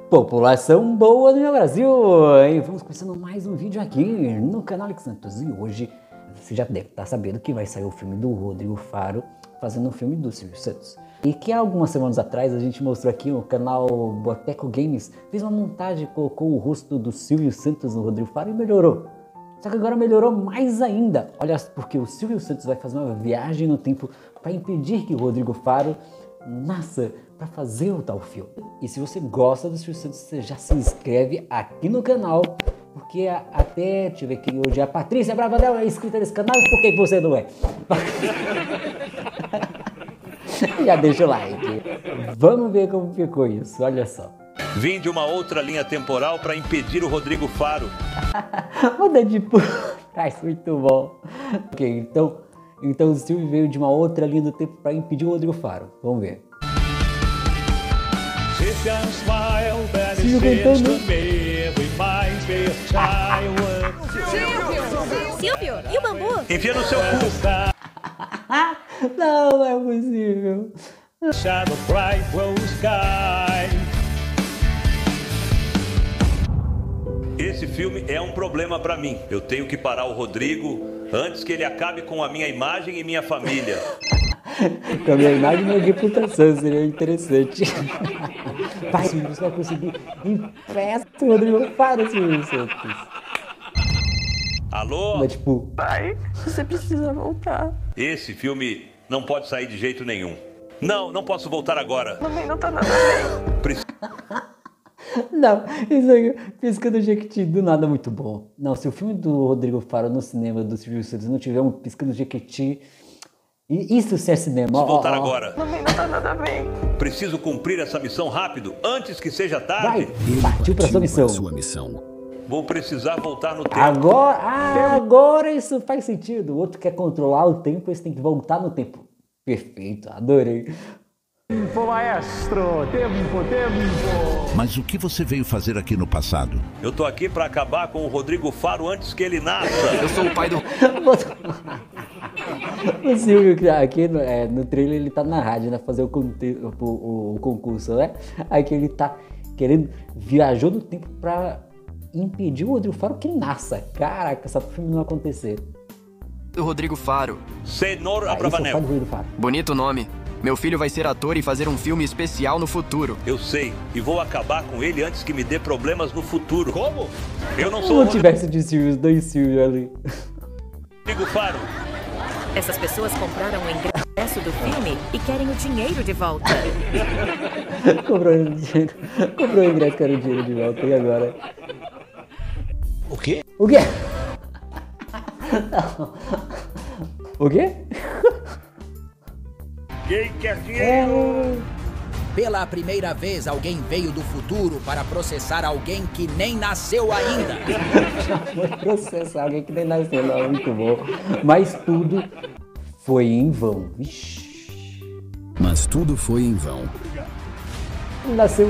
População boa do meu Brasil! E vamos começando mais um vídeo aqui no canal Alex Santos. E hoje você já deve estar sabendo que vai sair o filme do Rodrigo Faro fazendo um filme do Silvio Santos. E que há algumas semanas atrás a gente mostrou aqui no canal Boteco Games, fez uma montagem, colocou o rosto do Silvio Santos no Rodrigo Faro e melhorou. Só que agora melhorou mais ainda. Olha, porque o Silvio Santos vai fazer uma viagem no tempo para impedir que o Rodrigo Faro nasça para fazer o tal filme. E se você gosta do Silvio Santos, você já se inscreve aqui no canal, porque até, deixa eu ver aqui, hoje a Patrícia Bravadel é inscrita nesse canal, por que você não é? Já deixa o like. Vamos ver como ficou isso, olha só. Vim de uma outra linha temporal para impedir o Rodrigo Faro. O Deadpool. Muito bom. Ok, então o Silvio veio de uma outra linha do tempo para impedir o Rodrigo Faro. Vamos ver. Silvio cantando. Silvio, e o bambu? Enfia no seu cu. Não é possível. Esse filme é um problema para mim. Eu tenho que parar o Rodrigo antes que ele acabe com a minha imagem e minha família. Com a minha imagem e minha reputação, seria interessante. Vai, Silvio, você vai conseguir. Empresta o Rodrigo Faro, Silvio Santos. Alô? Mas, tipo, Pai, você precisa voltar. Esse filme não pode sair de jeito nenhum. Não posso voltar agora. Mamãe não tá nada bem. Preciso... não, isso aí, piscando Jequiti, do nada muito bom. Não, se o filme do Rodrigo Faro no cinema do Silvio Santos não tiver um piscando Jequiti, isso sim é cinema. Preciso voltar agora. Mamãe não tá nada bem. Preciso cumprir essa missão rápido, antes que seja Vai, tarde. partiu pra sua missão. Vou precisar voltar no tempo. Agora isso faz sentido. O outro quer controlar o tempo, esse tem que voltar no tempo. Perfeito, adorei. Tempo, maestro! Tempo! Mas o que você veio fazer aqui no passado? Eu tô aqui para acabar com o Rodrigo Faro antes que ele nasça. Eu sou o pai do... O Silvio aqui no trailer ele tá na rádio, né? Fazer o concurso, né? Aqui ele tá querendo, viajou no tempo pra impedir o Rodrigo Faro que nasça. Caraca, essa filme não vai acontecer. do Rodrigo Faro. Senhor Esse é o Abravanel. pai do Rodrigo Faro. Bonito nome. Meu filho vai ser ator e fazer um filme especial no futuro. Eu sei, e vou acabar com ele antes que me dê problemas no futuro. Como? Eu não Se sou o não tivesse de Silvio, dois Silvio ali. Rodrigo Faro. Essas pessoas compraram o ingresso do filme e querem o dinheiro de volta. Comprou o ingresso, quero o dinheiro de volta. E agora? O quê? O quê? Não. O quê? Quem quer dinheiro? Pela primeira vez, alguém veio do futuro para processar alguém que nem nasceu ainda. Foi processar alguém que nem nasceu, não, muito bom. Mas tudo foi em vão. Ixi. Mas tudo foi em vão. Nasceu.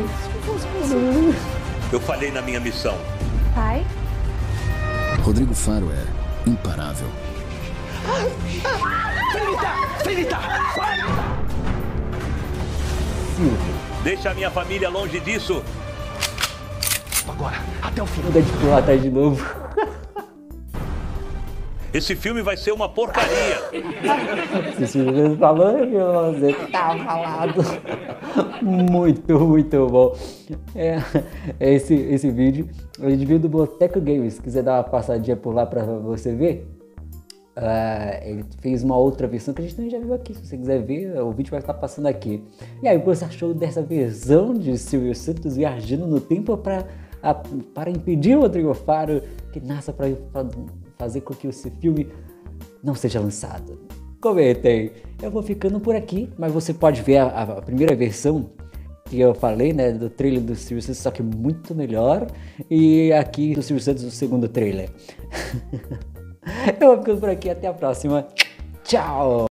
Eu falhei na minha missão. Pai? Rodrigo Faro é imparável. Silvio. Deixa a minha família longe disso. Agora, até o fim. O Deadpool lá atrás de novo. Esse filme vai ser uma porcaria. Se o Silvio falou, você tá falado. Muito bom. Esse vídeo é de vídeo do Boteco Games. Se quiser dar uma passadinha por lá pra você ver. Ele fez uma outra versão que a gente também já viu aqui. Se você quiser ver, o vídeo vai estar passando aqui. E aí, o que você achou dessa versão de Silvio Santos viajando no tempo para impedir o Rodrigo Faro que nasça para fazer com que esse filme não seja lançado? Comentem. Eu vou ficando por aqui, mas você pode ver a primeira versão que eu falei, né, do trailer do Silvio Santos, só que muito melhor. E aqui do Silvio Santos, o segundo trailer. Eu vou ficando por aqui, até a próxima. Tchau!